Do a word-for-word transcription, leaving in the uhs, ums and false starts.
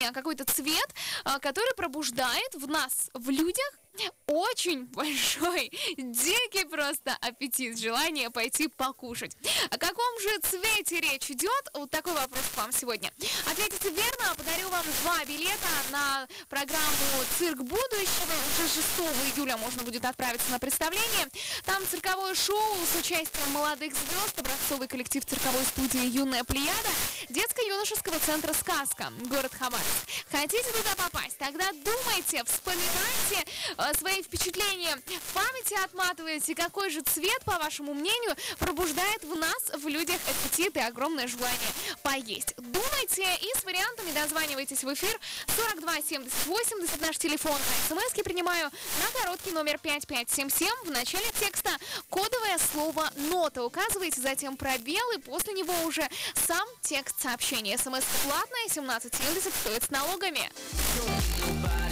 какой-то цвет, который пробуждает в нас, в людях, очень большой, дикий просто аппетит, желание пойти покушать. О каком же цвете речь идет? Вот такой вопрос к вам сегодня. Ответите верно, подарю вам два билета на программу «Цирк будущего». Уже шестого июля можно будет отправиться на представление. Там цирковое шоу с участием молодых звезд, образцовый коллектив цирковой студии «Юная Плеяда», детско-юношеского центра «Сказка», город Хабаровск. Хотите туда попасть? Тогда думайте, вспоминайте свои впечатления, в памяти отматываете, какой же цвет, по вашему мнению, пробуждает в нас, в людях, аппетит и огромное желание поесть. Думайте и с вариантами дозванивайтесь в эфир сорок два семьдесят восемьдесят, наш телефон. СМСки принимаю на короткий номер пять пять семь семь. В начале текста кодовое слово «нота» указываете, затем пробел, и после него уже сам текст сообщения. СМС платная, семнадцать семьдесят, стоит с налогами.